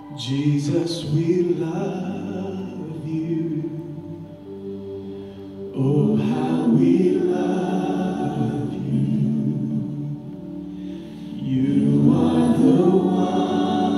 Jesus, we love you. Oh, how we love you. You are the one